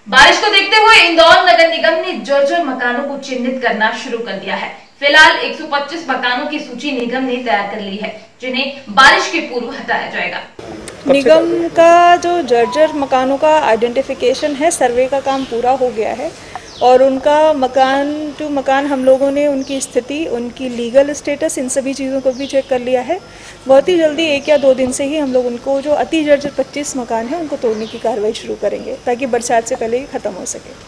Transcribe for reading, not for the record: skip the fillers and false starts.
बारिश को देखते हुए इंदौर नगर निगम ने जर्जर मकानों को चिन्हित करना शुरू कर दिया है। फिलहाल 125 मकानों की सूची निगम ने तैयार कर ली है, जिन्हें बारिश के पूर्व हटाया जाएगा। निगम का जो जर्जर मकानों का आइडेंटिफिकेशन है, सर्वे का काम पूरा हो गया है और उनका मकान टू मकान हम लोगों ने उनकी स्थिति, उनकी लीगल स्टेटस, इन सभी चीज़ों को भी चेक कर लिया है। बहुत ही जल्दी 1 या 2 दिन से ही हम लोग उनको जो अति जर्जर 25 मकान है उनको तोड़ने की कार्रवाई शुरू करेंगे ताकि बरसात से पहले ही ख़त्म हो सके।